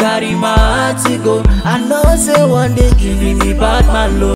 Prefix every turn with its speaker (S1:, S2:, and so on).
S1: carry my heart to go. I know say one day giving me bad man love.